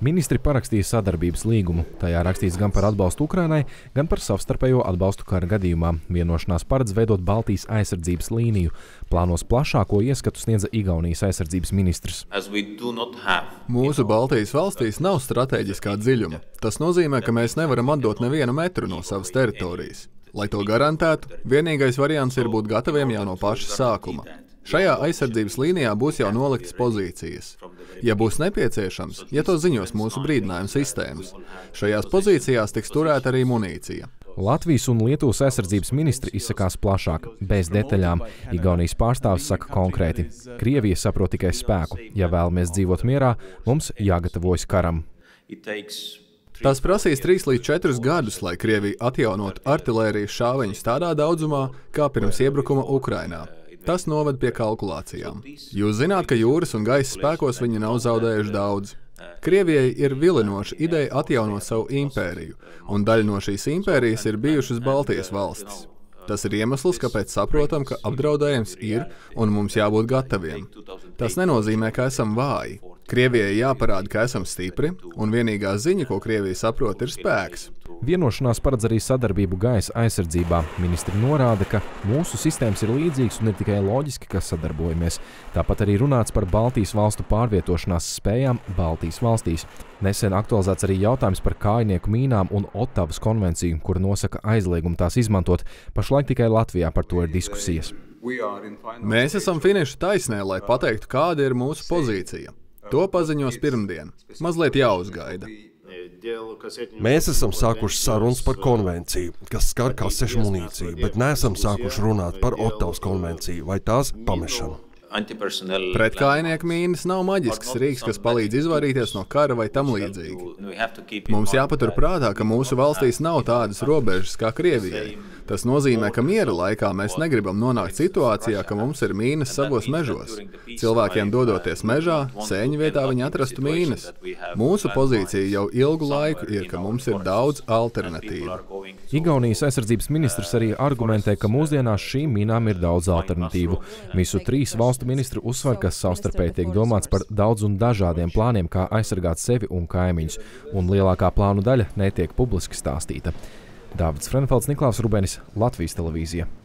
Ministri parakstīja sadarbības līgumu. Tajā rakstīts gan par atbalstu Ukrainai, gan par savstarpējo atbalstu kara gadījumā. Vienošanās paredz veidot Baltijas aizsardzības līniju. Plānos plašāko ieskatu sniedza Igaunijas aizsardzības ministrs. Mūsu Baltijas valstīs nav stratēģiskā dziļuma. Tas nozīmē, ka mēs nevaram atdot nevienu metru no savas teritorijas. Lai to garantētu, vienīgais variants ir būt gataviem jau no paša sākuma. Šajā aizsardzības līnijā būs jau noliktas pozīcijas. Ja būs nepieciešams, ja to ziņos mūsu brīdinājuma sistēmas, šajās pozīcijās tiks turēta arī munīcija. Latvijas un Lietuvas aizsardzības ministri izsakās plašāk, bez detaļām. Igaunijas pārstāvis saka konkrēti. Krievija saprot tikai spēku. Ja vēlamies dzīvot mierā, mums jāgatavojas karam. Tas prasīs 3 līdz 4 gadus, lai Krievija atjaunotu artilērijas šāviņus tādā daudzumā, kā pirms iebrukuma Ukrainā. Tas noved pie kalkulācijām. Jūs zināt, ka jūras un gaisa spēkos viņi nav zaudējuši daudz. Krievijai ir vilinoša ideja atjaunot savu impēriju, un daļa no šīs impērijas ir bijušas Baltijas valstis. Tas ir iemesls, kāpēc saprotam, ka apdraudējums ir un mums jābūt gataviem. Tas nenozīmē, ka esam vāji. Krievijai jāparāda, ka esam stipri, un vienīgā ziņa, ko Krievija saprot, ir spēks. Vienošanās paredz arī sadarbību gaisa aizsardzībā. Ministri norāda, ka mūsu sistēmas ir līdzīgas un ir tikai loģiski, ka sadarbojamies. Tāpat arī runāts par Baltijas valstu pārvietošanās spējām Baltijas valstīs. Nesen aktualizēts arī jautājums par kājnieku mīnām un Ottavas konvenciju, kura nosaka aizliegumu tās izmantot. Pašlaik tikai Latvijā par to ir diskusijas. Mēs esam finiša taisnē, lai pateiktu, kāda ir mūsu pozīcija. To paziņos pirmdien. Mazliet jāuzgaida. Mēs esam sākuši sarunas par konvenciju, kas skar kasešu munīciju, bet neesam sākuši runāt par Ottavas konvenciju vai tās pamešanu. Pretkājnieku mīnas nav maģisks rīks, kas palīdz izvairīties no kara vai tam līdzīgi. Mums jāpatur prātā, ka mūsu valstīs nav tādas robežas kā Krievijai. Tas nozīmē, ka miera laikā mēs negribam nonākt situācijā, ka mums ir mīnas savos mežos. Cilvēkiem dodoties mežā, sēņu vietā viņi atrastu mīnas. Mūsu pozīcija jau ilgu laiku ir, ka mums ir daudz alternatīvu. Igaunijas aizsardzības ministrs arī argumentē, ka mūsdienās šīm mīnām ir daudz alternatīvu. Visu 3 valstu ministri uzsver, ka savstarpēji tiek domāts par daudz un dažādiem plāniem, kā aizsargāt sevi un kaimiņus, un lielākā plānu daļa netiek publiski stāstīta. Dāvids Frenfelds, Niklaus Rubenis, Latvijas televīzija.